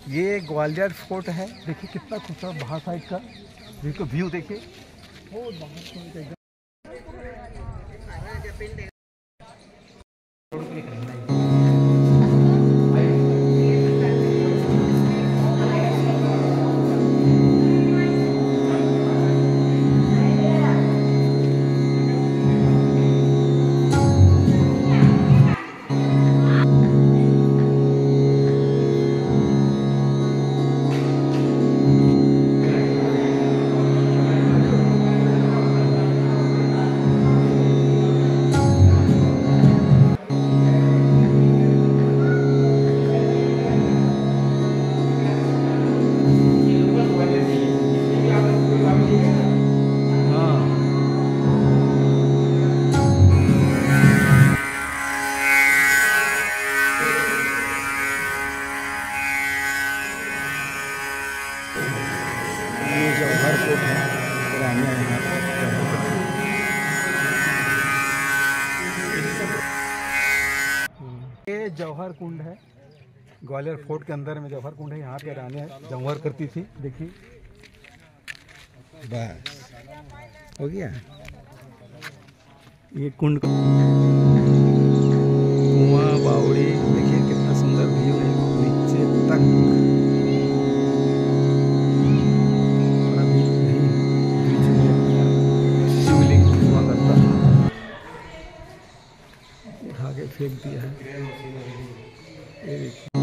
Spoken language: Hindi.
ये ग्वालियर फोर्ट है। देखिए कितना खूबसूरत बाहर साइड का देखो व्यू, देखिए बहुत बाहर से एकदम। ये जौहर कोट है पुराने यहाँ पर। ये जौहर कुंड है, ग्वालियर फोर्ट के अंदर में जौहर कुंड है। यहाँ पे रानी जौहर करती थी। देखिए बस हो गया ये कुंड। कुआं बावड़ी देखिए कितना सुंदर व्यू है नीचे तक। उठा के फेंक दिया है।